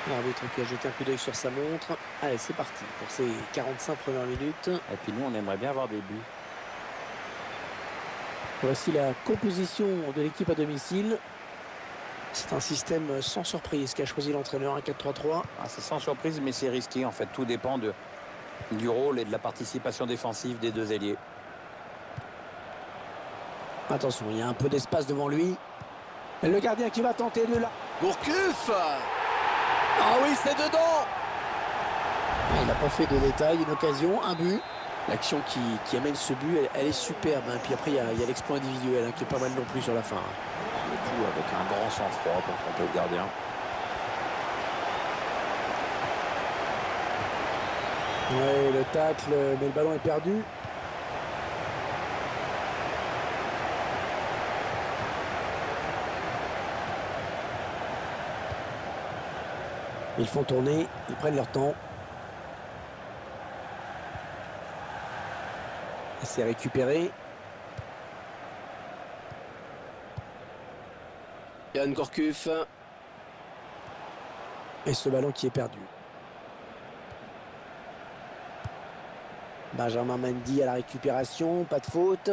L'arbitre qui a jeté un coup d'œil sur sa montre. Allez, c'est parti pour ces 45 premières minutes. Et puis nous, on aimerait bien avoir des buts. Voici la composition de l'équipe à domicile. C'est un système sans surprise qu'a choisi l'entraîneur, un 4-3-3. Ah, c'est sans surprise, mais c'est risqué. En fait, tout dépend du rôle et de la participation défensive des deux ailiers. Attention, il y a un peu d'espace devant lui. Et le gardien qui va tenter de là. Gourcuff. Ah oui, c'est dedans. Il n'a pas fait de détails, une occasion, un but. L'action qui amène ce but, elle est superbe. Hein. Puis après, il y a l'exploit individuel qui est pas mal non plus sur la fin. Le coup avec un grand sang-froid pour tromper le gardien. Ouais, le tacle, mais le ballon est perdu. Ils font tourner, ils prennent leur temps. C'est récupéré. Yann Gourcuff. Et ce ballon qui est perdu. Benjamin Mendy à la récupération, pas de faute.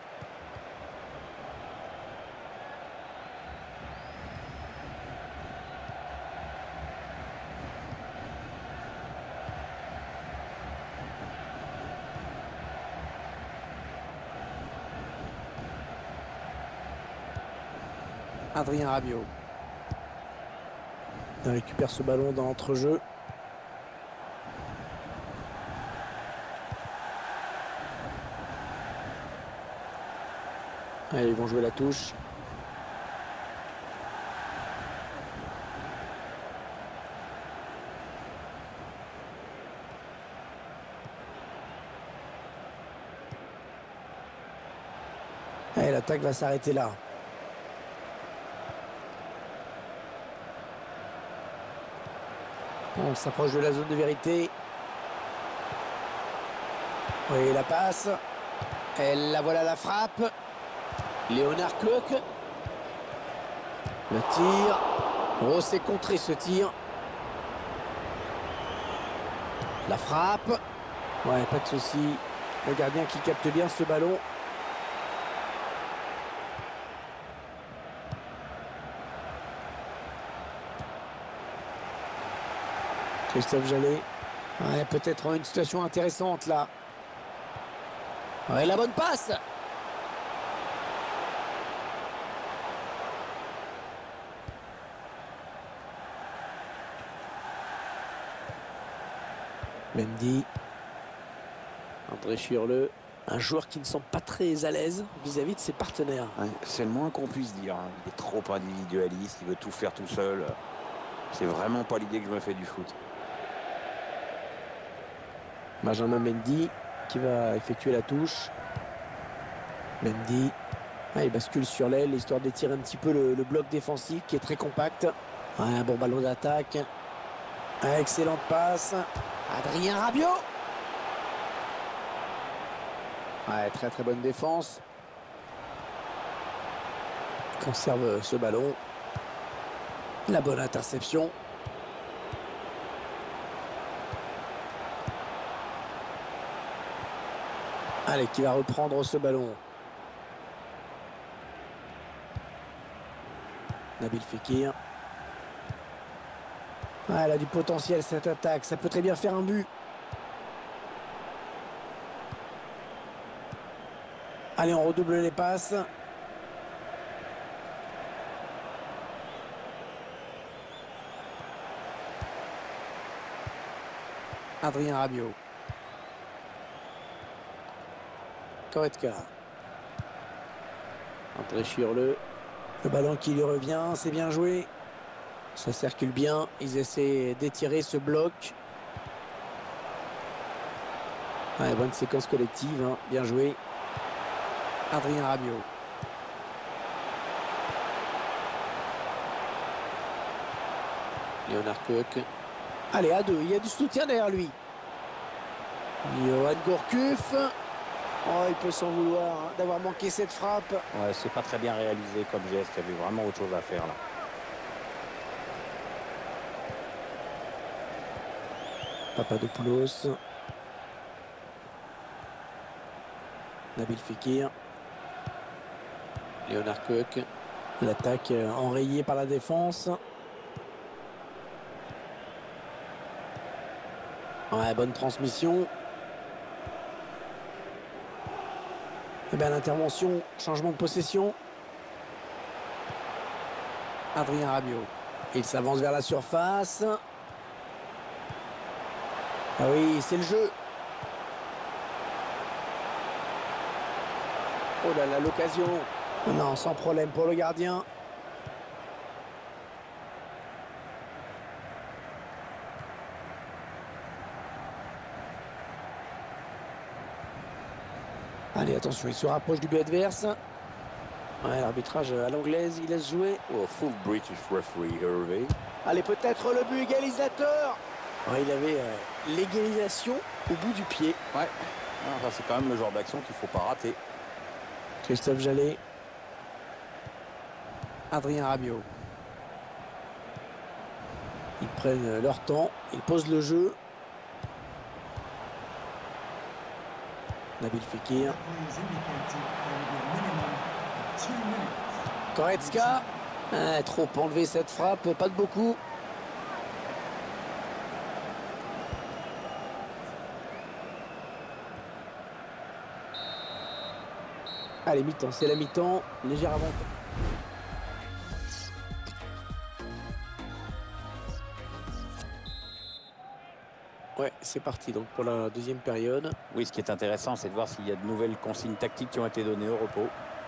Adrien Rabiot. Il récupère ce ballon dans l'entrejeu. Allez, ils vont jouer la touche. Allez, l'attaque va s'arrêter là. On s'approche de la zone de vérité. Oui, la passe. Et la voilà la frappe. Léonard Coq. Le tir. Oh, c'est contré ce tir. La frappe. Ouais, pas de souci. Le gardien qui capte bien ce ballon. Christophe Jallet. Ouais, peut-être une situation intéressante là. Ouais, la bonne passe. Mendy. André Schürrle. Un joueur qui ne semble pas très à l'aise vis-à-vis de ses partenaires. Ouais, c'est le moins qu'on puisse dire. Hein. Il est trop individualiste, il veut tout faire tout seul. C'est vraiment pas l'idée que je me fais du foot. Benjamin Mendy qui va effectuer la touche. Mendy. Ah, il bascule sur l'aile, histoire d'étirer un petit peu le bloc défensif qui est très compact. Ouais, un bon ballon d'attaque. Excellente passe. Adrien Rabiot. Ouais, très très bonne défense. Il conserve ce ballon. La bonne interception. Allez, qui va reprendre ce ballon. Nabil Fekir. Ah, elle a du potentiel cette attaque. Ça peut très bien faire un but. Allez, on redouble les passes. Adrien Rabiot. Goretzka. André Schürrle. Le ballon qui lui revient, c'est bien joué. Ça circule bien. Ils essaient d'étirer ce bloc. Ouais, bonne séquence collective, hein. Bien joué. Adrien Rabiot. Léonard Coq. Allez, à deux. Il y a du soutien derrière lui. Johan Gourcuff. Oh, il peut s'en vouloir hein, d'avoir manqué cette frappe. Ouais, c'est pas très bien réalisé comme geste. Il y avait vraiment autre chose à faire là. Papadopoulos. Nabil Fekir. Léonard Coq. L'attaque enrayée par la défense. Ouais, bonne transmission. Et bien l'intervention, changement de possession. Adrien Rabiot. Il s'avance vers la surface. Ah oui, c'est le jeu. Oh là là, l'occasion. Non, sans problème pour le gardien. Allez, attention, il se rapproche du but adverse. Ouais, l'arbitrage à l'anglaise, il laisse jouer. Oh, full British referee, Hervé. Allez, peut-être le but égalisateur. Ouais, il avait l'égalisation au bout du pied. Ouais, enfin, c'est quand même le genre d'action qu'il ne faut pas rater. Christophe Jallet. Adrien Rabiot. Ils prennent leur temps, ils posent le jeu. Nabil Fekir. Goretzka. Trop enlevé cette frappe, pas de beaucoup. Allez, mi-temps, c'est la mi-temps. Légère avantage. Ouais, c'est parti donc pour la deuxième période. Oui, ce qui est intéressant, c'est de voir s'il y a de nouvelles consignes tactiques qui ont été données au repos.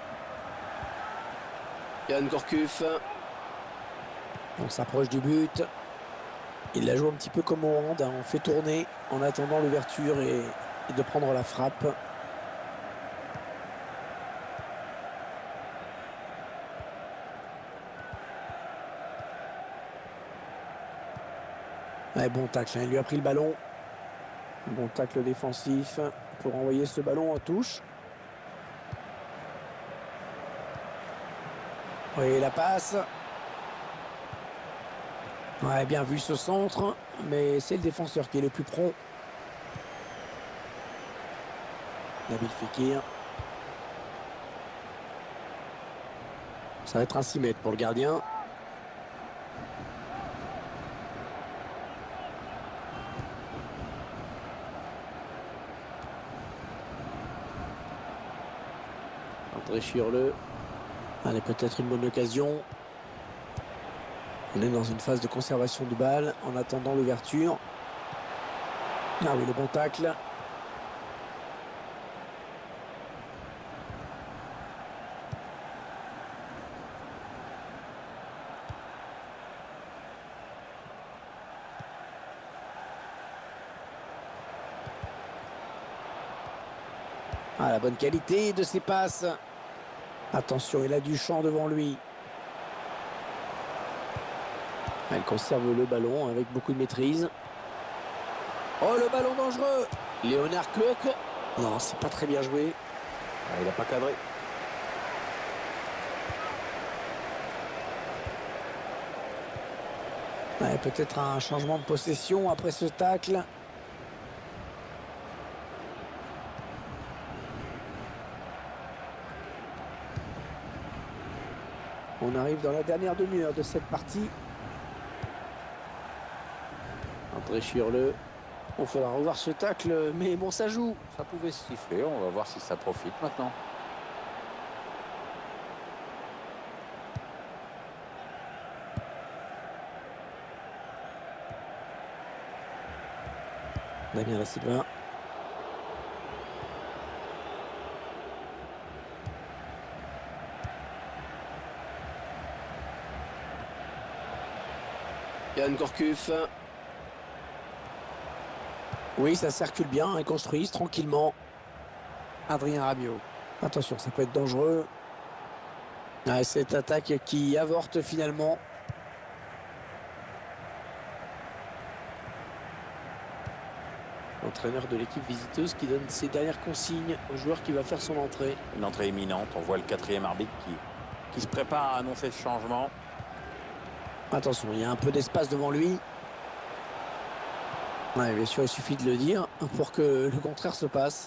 Yann Gourcuff. On s'approche du but. Il la joue un petit peu comme au hand. On fait tourner en attendant l'ouverture et de prendre la frappe. Ouais, bon tacle, hein. Il lui a pris le ballon. Bon tacle défensif pour envoyer ce ballon en touche. Oui, la passe. Ouais, bien vu ce centre, mais c'est le défenseur qui est le plus prompt. Nabil Fekir. Ça va être un 6 mètres pour le gardien. André Chiurleux. Allez, peut-être une bonne occasion. On est dans une phase de conservation de balle en attendant l'ouverture. Ah oui, le bon tacle. Ah, la bonne qualité de ses passes. Attention, il a du champ devant lui. Elle conserve le ballon avec beaucoup de maîtrise. Oh, le ballon dangereux. Léonard Coq. Non, c'est pas très bien joué. Ah, il n'a pas cadré. Ouais, peut-être un changement de possession après ce tacle. On arrive dans la dernière demi-heure de cette partie. André Chiurleux. Il faudra revoir ce tacle, mais bon, ça joue. Ça pouvait se siffler, on va voir si ça profite maintenant. Damien Da Silva. Yann Gourcuff. Oui, ça circule bien, ils construisent tranquillement. Adrien Rabiot. Attention, ça peut être dangereux. Ah, cette attaque qui avorte finalement. L'entraîneur de l'équipe visiteuse qui donne ses dernières consignes au joueur qui va faire son entrée. Une entrée imminente, on voit le quatrième arbitre qui se prépare à annoncer ce changement. Attention, il y a un peu d'espace devant lui. Ouais, bien sûr, il suffit de le dire pour que le contraire se passe.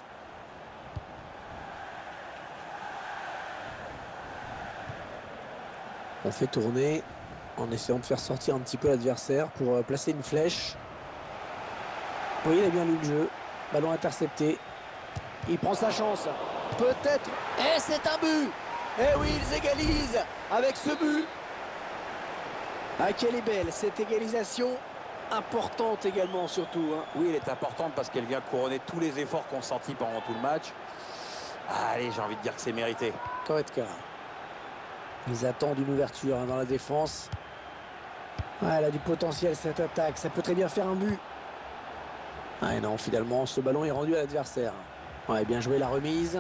On fait tourner en essayant de faire sortir un petit peu l'adversaire pour placer une flèche. Oui, il a bien lu le jeu. Ballon intercepté. Il prend sa chance. Peut-être. Et c'est un but. Et oui, ils égalisent avec ce but. Ah, quelle est belle cette égalisation. Importante également surtout. Hein. Oui, elle est importante parce qu'elle vient couronner tous les efforts consentis pendant tout le match. Allez, j'ai envie de dire que c'est mérité. Goretzka. Ils attendent une ouverture dans la défense. Ah, elle a du potentiel cette attaque. Ça peut très bien faire un but. Ah, et non, finalement, ce ballon est rendu à l'adversaire. Ouais, bien joué la remise.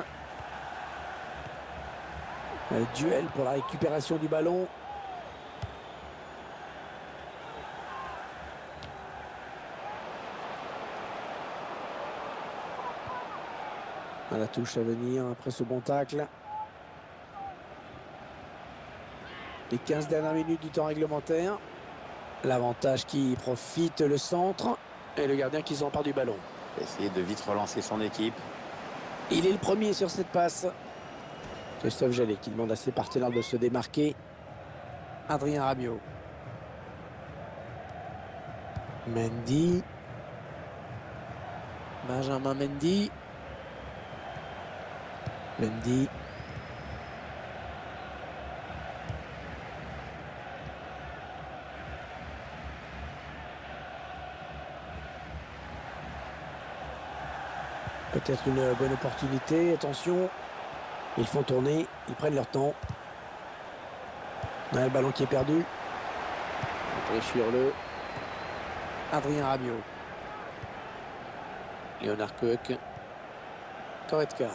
Le duel pour la récupération du ballon. À la touche à venir après ce bon tacle. Les 15 dernières minutes du temps réglementaire. L'avantage qui profite le centre. Et le gardien qui s'empare du ballon. Essayer de vite relancer son équipe. Il est le premier sur cette passe. Christophe Jallet qui demande à ses partenaires de se démarquer. Adrien Rabiot. Mendy. Benjamin Mendy. Mendy. Peut-être une bonne opportunité. Attention. Ils font tourner. Ils prennent leur temps. Le ballon qui est perdu. Réchir-le. Adrien Rabiot. Léonard Coeck. Goretzka.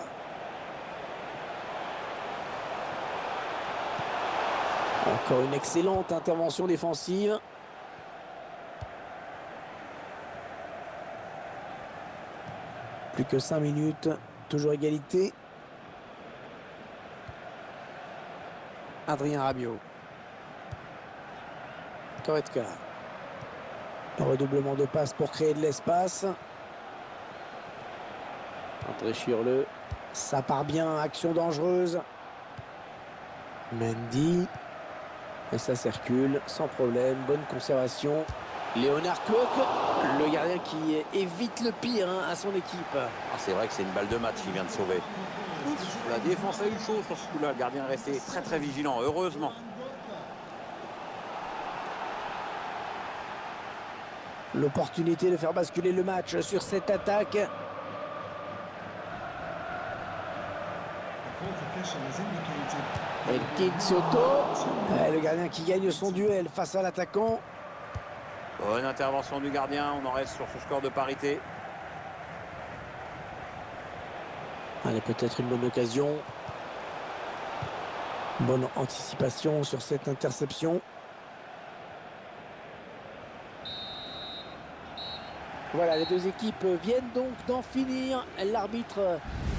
Encore une excellente intervention défensive. Plus que 5 minutes. Toujours égalité. Adrien Rabiot. Goretzka. Redoublement de passes pour créer de l'espace. Réchir-le. Ça part bien. Action dangereuse. Mendy. Et ça circule sans problème. Bonne conservation. Léonard Coeck, le gardien qui évite le pire à son équipe. Ah, c'est vrai que c'est une balle de match qu'il vient de sauver. La défense a eu chaud sur ce coup-là. Le gardien est resté très très vigilant, heureusement. L'opportunité de faire basculer le match sur cette attaque. Elkin Soto. Le gardien qui gagne son duel face à l'attaquant. Bonne intervention du gardien. On en reste sur ce score de parité. Allez, peut-être une bonne occasion. Bonne anticipation sur cette interception. Voilà, les deux équipes viennent donc d'en finir. L'arbitre